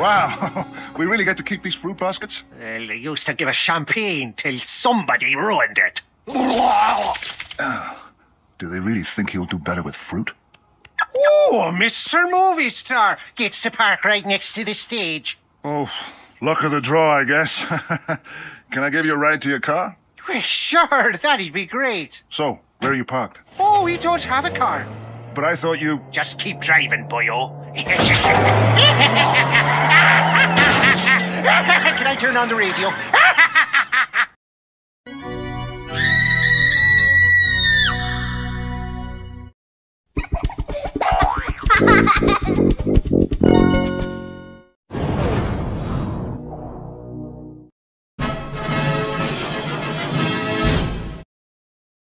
Wow, we really get to keep these fruit baskets? Well, they used to give us champagne till somebody ruined it. Do they really think he'll do better with fruit? Oh, Mr. Movie Star gets to park right next to the stage. Oh, luck of the draw, I guess. Can I give you a ride to your car? Well, sure, that'd be great. So, where are you parked? Oh, we don't have a car. But I thought you... Just keep driving, boyo. Can I turn on the radio?